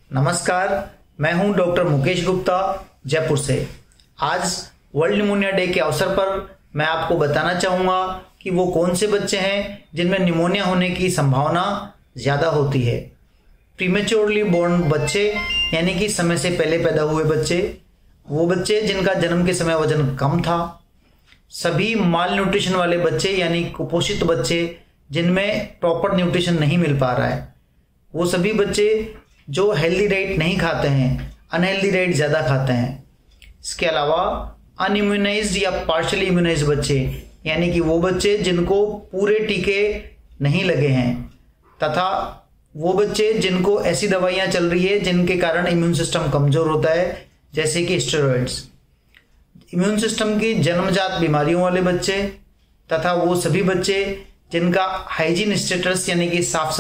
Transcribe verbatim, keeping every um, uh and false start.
नमस्कार, मैं हूं डॉक्टर मुकेश गुप्ता जयपुर से। आज वर्ल्ड निमोनिया डे के अवसर पर मैं आपको बताना चाहूँगा कि वो कौन से बच्चे हैं जिनमें निमोनिया होने की संभावना ज़्यादा होती है। प्रीमेच्योरली बोर्न बच्चे यानी कि समय से पहले पैदा हुए बच्चे, वो बच्चे जिनका जन्म के समय वजन कम था, सभी माल न्यूट्रिशन वाले बच्चे यानी कुपोषित बच्चे जिनमें प्रॉपर न्यूट्रिशन नहीं मिल पा रहा है, वो सभी बच्चे जो हेल्दी डाइट नहीं खाते हैं, अनहेल्दी डाइट ज़्यादा खाते हैं। इसके अलावा अनइम्यूनाइज्ड या पार्शियली इम्यूनाइज्ड बच्चे यानी कि वो बच्चे जिनको पूरे टीके नहीं लगे हैं, तथा वो बच्चे जिनको ऐसी दवाइयाँ चल रही है जिनके कारण इम्यून सिस्टम कमज़ोर होता है, जैसे कि स्टेरॉइड्स। इम्यून सिस्टम की जन्मजात बीमारियों वाले बच्चे तथा वो सभी बच्चे जिनका हाइजीन स्टेटस यानी कि साफ